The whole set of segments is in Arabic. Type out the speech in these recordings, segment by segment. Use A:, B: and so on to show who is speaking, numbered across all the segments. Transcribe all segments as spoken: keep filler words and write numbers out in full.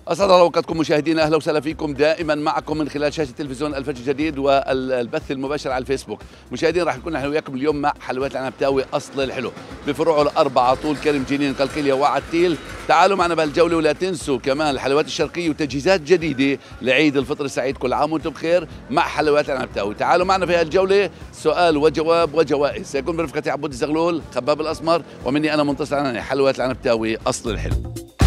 A: أسعد الله أوقاتكم مشاهدينا، أهلا وسهلا فيكم دائما معكم من خلال شاشة تلفزيون الفجر الجديد والبث المباشر على الفيسبوك. مشاهدينا راح نكون نحن وياكم اليوم مع حلويات العنبتاوي أصل الحلو بفروعه الأربعة طول كرم جنين قلقلية وعتيل. تعالوا معنا بهالجولة ولا تنسوا كمان الحلويات الشرقية وتجهيزات جديدة لعيد الفطر السعيد. كل عام وأنتم بخير مع حلويات العنبتاوي. تعالوا معنا في هالجولة سؤال وجواب وجوائز، سيكون برفقتي عبود الزغلول خباب الأسمر ومني أنا منتصر عناني. حلويات العنبتاوي أصل الحلو.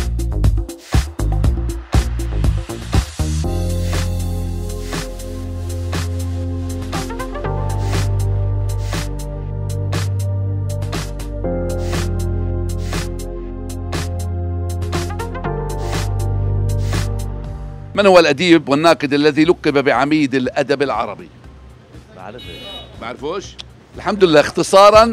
A: من هو الأديب والناقد الذي لقب بعميد الأدب العربي؟
B: بعرفه.
A: بعرفوش؟ الحمد لله. اختصارا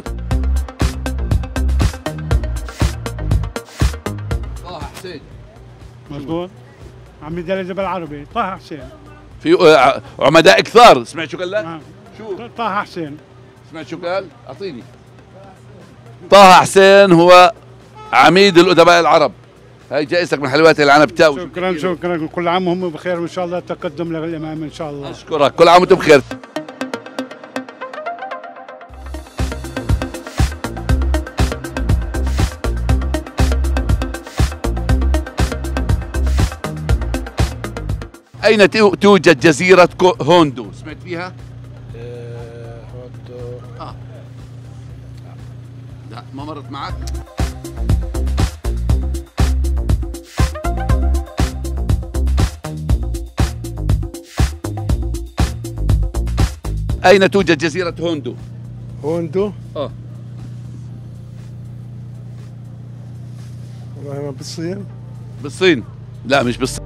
A: طه حسين.
C: مظبوط. عميد الأدب العربي طه حسين.
A: في عمداء كثار. سمعت شو قال لك؟
C: آه.
A: شو؟
C: طه حسين.
A: سمعت شو قال؟ أعطيني. طه حسين هو عميد الأدباء العرب. هاي جائزتك من حلويات العنبتاوي.
C: شكرا شكرا، كل عام وهم بخير وان شاء الله تقدم للامام ان شاء الله.
A: اشكرك، كل عام وانتم بخير. اين توجد جزيرة هوندو؟ سمعت فيها؟
B: هوندو.
A: اه لا ما مرت معك؟ أين توجد جزيرة هوندو؟
B: هوندو؟
A: اه
B: والله ما بالصين؟
A: بالصين؟ لا مش بالصين.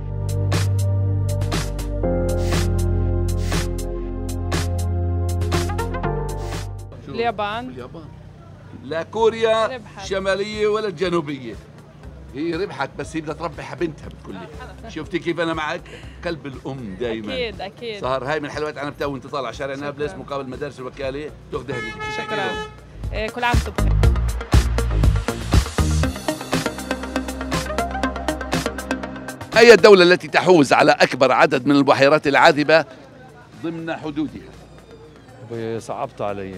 D: اليابان.
A: اليابان. لا كوريا
D: ربحت.
A: الشمالية ولا الجنوبية. هي ربحت بس هي بدها تربح بنتها بتقول لي. شفتي كيف أنا معك؟ قلب الأم دائما.
D: أكيد أكيد.
A: صار هاي من حلويات عنبتاوي وأنت طالع شارع نابلس مقابل مدارس الوكالة تاخذ هدية.
D: شكرا. إيه كل عام وانتم بخير.
A: أي الدولة التي تحوز على أكبر عدد من البحيرات العاذبة ضمن حدودها؟
E: صعبت علي.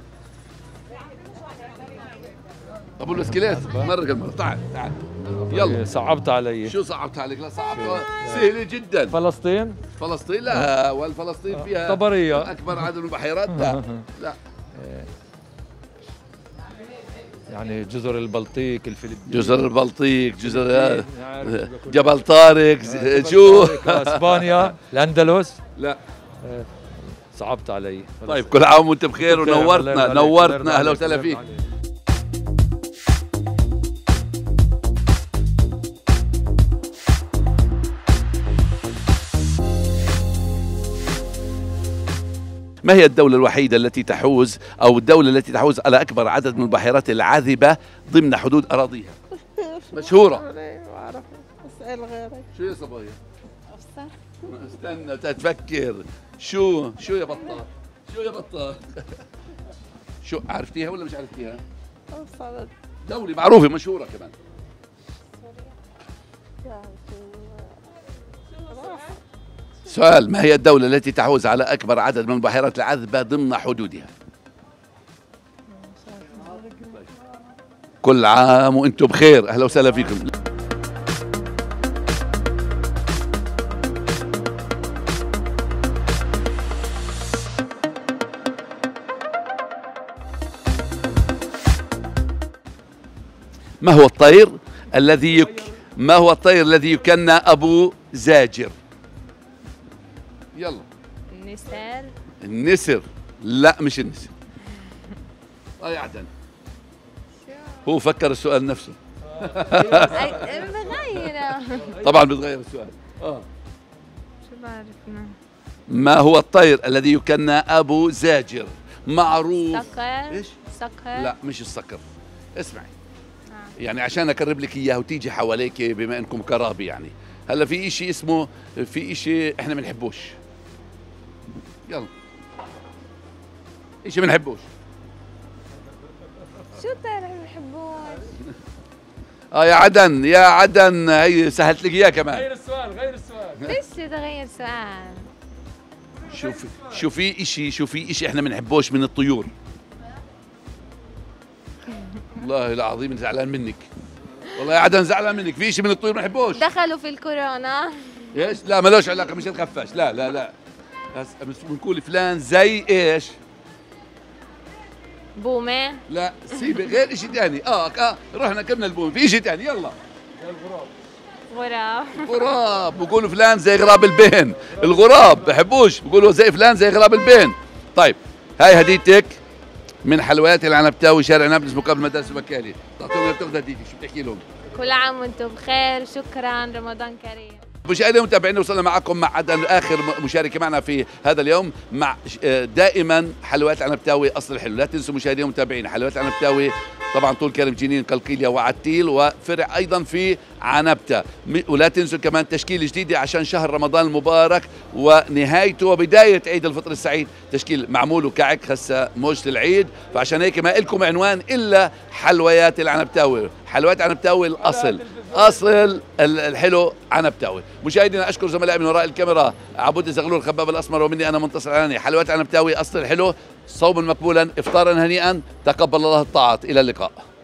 A: طب الاسكليت مرق المرة. تعال تعال يلا.
E: صعبت علي.
A: شو صعبت عليك؟ لا صعبت، سهلة جدا.
E: فلسطين؟
A: فلسطين لا، والفلسطين فيها
E: طبرية
A: أكبر عدد من البحيرات. لا لا
E: يعني جزر البلطيق، الفلبين،
A: جزر البلطيق، جزر جبل طارق، شو
E: اسبانيا، الاندلس.
A: لا
E: صعبت علي.
A: طيب كل عام وانت بخير ونورتنا نورتنا. اهلا وسهلا فيك. ما هي الدولة الوحيدة التي تحوز أو الدولة التي تحوز على أكبر عدد من البحيرات العاذبة ضمن حدود أراضيها؟ مشهورة.
D: ما بعرف، اسأل غيرك.
A: شو يا صبايا؟ استنى تفكر. شو شو يا بطال؟ شو يا بطال؟ شو عرفتيها ولا مش عرفتيها؟
D: أفصل.
A: دولة معروفة مشهورة كمان. سؤال: ما هي الدولة التي تحوز على أكبر عدد من البحيرات العذبة ضمن حدودها؟ كل عام وأنتم بخير، أهلا وسهلا فيكم. ما هو الطير الذي يك... ما هو الطير الذي يكنى أبو زاجر؟ يلا.
D: النسر.
A: النسر؟ لا مش النسر. طيب عدن. هو فكر السؤال نفسه.
D: بغيره.
A: طبعا بتغير السؤال. اه
D: شو بعرفنا؟
A: ما هو الطير الذي يكنى أبو زاجر؟ معروف.
D: صقر.
A: ايش؟
D: صقر.
A: لا مش الصقر. اسمعي آه. يعني عشان اقرب لك اياه وتيجي حواليك بما انكم كرابي. يعني هلا في شيء اسمه، في شيء احنا ما بنحبوش. يلا شيء ما بنحبوش.
D: شو الطير اللي ما بنحبوش؟
A: اه يا عدن يا عدن، هي سهلت لك اياه كمان.
E: غير السؤال غير السؤال.
D: ليش تغير سؤال؟
A: شوف شو في اشي شو في اشي احنا بنحبوش من الطيور. والله العظيم زعلان منك، والله يا عدن زعلان منك. في اشي من الطيور ما بنحبوش.
D: دخلوا في الكورونا.
A: ايش؟ لا مالوش علاقه، مش الخفاش، لا لا لا. بس بنقول فلان زي ايش؟
D: بومة.
A: لا سيبي غير اشي ثاني. اه اه رحنا كمنا البوم، في اشي ثاني يلا.
D: غراب.
A: غراب، بقولوا فلان زي غراب البين. الغراب بحبوش، بقولوا زي فلان زي غراب البين. طيب هاي هديتك من حلويات العنبتاوي شارع نابلس مقابل مدرسة بكالي. تعطيهم بتاخذ هديتك، شو بتحكي لهم؟
D: كل عام وانتم بخير، شكرا، رمضان كريم.
A: مشاهدينا ومتابعينا، وصلنا معكم مع عدن اخر مشاركه معنا في هذا اليوم مع دائما حلويات العنبتاوي اصل الحلو. لا تنسوا مشاهدينا ومتابعينا حلويات العنبتاوي طبعا طول كرم جنين قلقيلية وعتيل وفرع ايضا في عنبتة. ولا تنسوا كمان تشكيل جديده عشان شهر رمضان المبارك ونهايته وبدايه عيد الفطر السعيد، تشكيل معمول وكعك هسه موجة العيد، فعشان هيك ما لكم عنوان الا حلويات العنبتاوي. حلويات العنبتاوي الاصل، اصل الحلو عنبتاوي. مشاهدينا اشكر زملائي من وراء الكاميرا، عبود الزغلول الخباب الاسمر، ومني انا منتصر العناني. حلويات عنبتاوي اصل الحلو، صوما مقبولا، افطارا هنيئا، تقبل الله الطاعات. الى اللقاء.